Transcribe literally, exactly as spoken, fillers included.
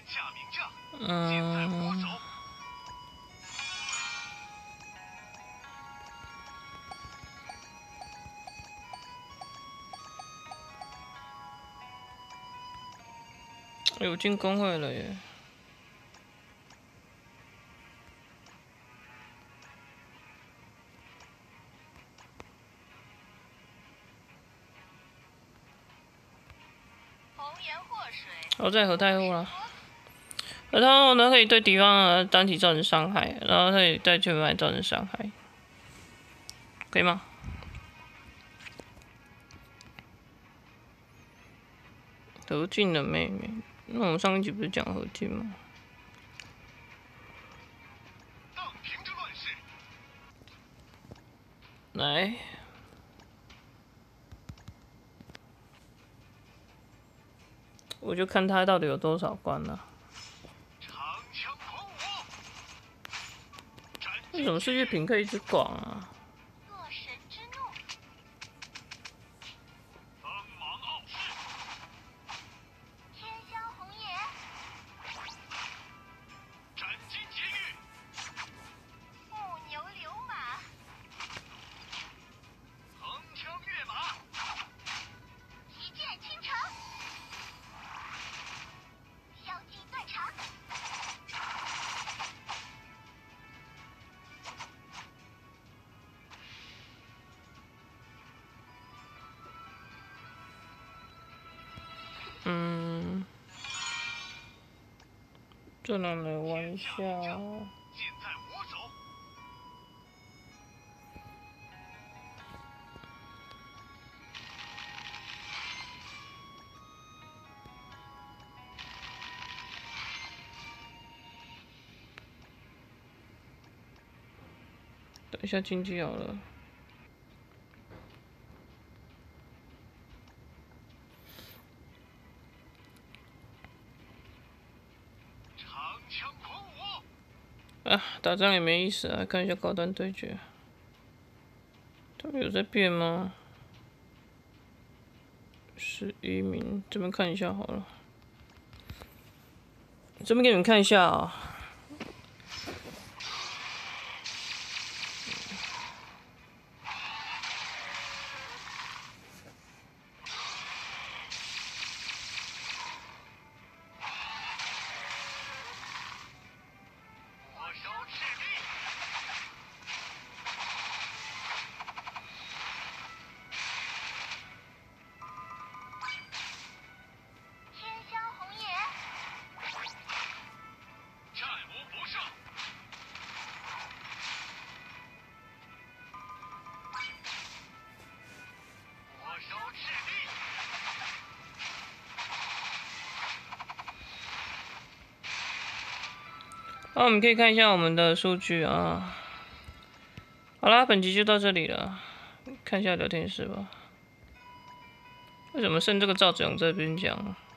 嗯。有进工会了耶！我在和太后了。然后呢，可以对敌方的单体造成伤害，然后可以对全牌造成伤害，可以吗？何进的妹妹，那我们上一集不是讲何进吗？来，我就看他到底有多少关了、啊。为什么世界品可以一直广啊？嗯，这能来玩一下。等一下经济好了。啊，打仗也没意思啊！看一下高端对决，他们有在变吗？十一名，这边看一下好了。这边给你们看一下啊、喔。好，我们可以看一下我们的数据啊。好啦，本集就到这里了，看一下聊天室吧。为什么剩这个赵子龙在这边讲？